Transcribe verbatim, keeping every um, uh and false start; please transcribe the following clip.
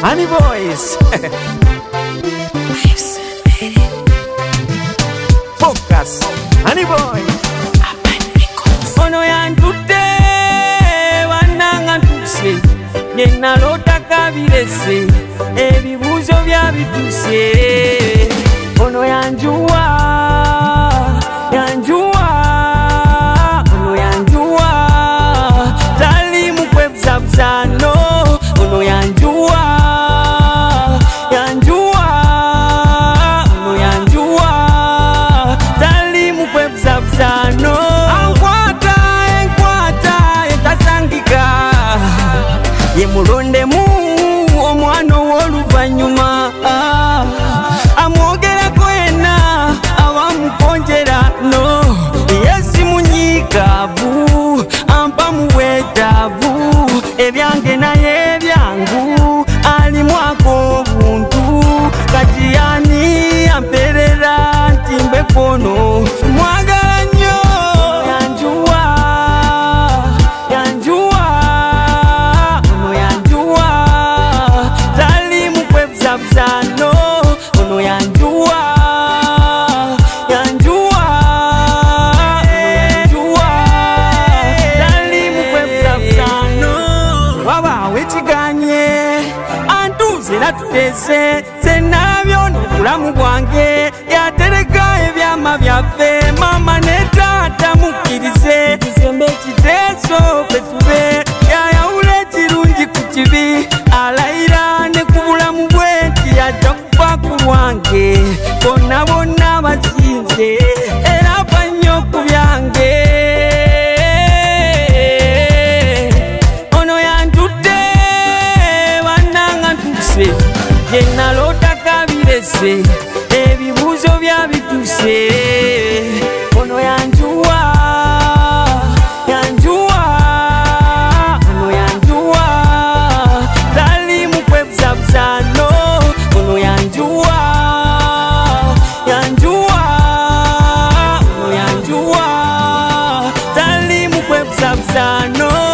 Honey Boys. Focus, Honey Boy. Ono yandute wananga ntuse Nena lota kabirese ebibuzo bya bituse Ono yanjua yanjua Ono yanjua tali mukwebza bzano Ono yanjua yanjua Ono yanjua tali mukwebza bzano Ankwata enkwata etasangika Ye mulonde mu omwana w'oluvanyuma amwogera kwena abamukonjera no yesi munyikavu ampa muwetavu ebyange naye ebyangu alimwako obuntu kati yani amperera ntimbe kono mwagala nnyo yanjua yanjua ono yanjua tali mukwebza bzano ono yanjua yanjua yanjua tali mukwebza bzano waba wekiganye antuze natutese senabyo nokulamu bwange yatereka ebyama byaffe mama ne taata mukkirize tusembe ekiteeso petube yayawula ekirungi ku kibi alayira ne ku bulamu bwe nti yajja kufa ku lwange bonna bonna basinze era afa nnyo ku byange ono yantudde bannanga ntuse ye nalota kabirese ebibuzo bya bituse ono yanjua yanjua ono yanjua tali mukwebza bzano ono yanjua yanjua ono yanjua tali mukwebza bzano